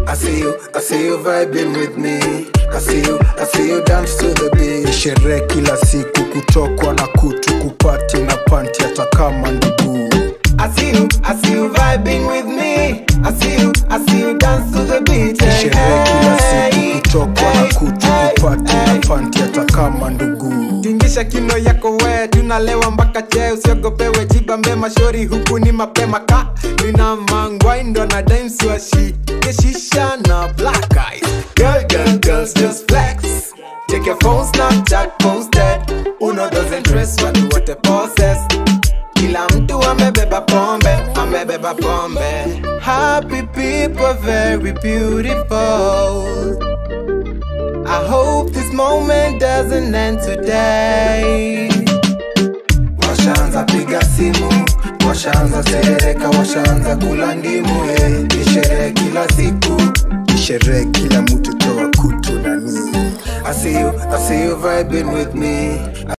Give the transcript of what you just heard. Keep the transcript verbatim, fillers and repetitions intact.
I see you, I see you vibing with me. I see you, I see you dance to the beat. Sherehe kila siku, kutokwa na kutu, kupati na panti hata kama ndugu. I see you, I see you vibing with me. I see you, I see you dance to the beat. Sherehe kila siku, kutokwa na kutu, kupati na panti hata kama ndugu. Tingisha kino yako we, tunalewa mpaka che. Usiogopewe jibambe mashori huku ni mapema ka. Nina mangwai ndo na dance wa shi Keshisha na black eyes. Girl, girl, girls just flex. Take your phone, Snapchat, posted. Uno doesn't dress what what the possess. Kila mtu amebeba pombe, amebeba pombe. Happy people, very beautiful. I hope this moment doesn't end today. Washaanza piga simu, washaanza sereka, washaanza kula ndimu. Ni sherehe kila siku, ni sherehe kila mtu toa kutu na nini. I see you, I see you vibing with me.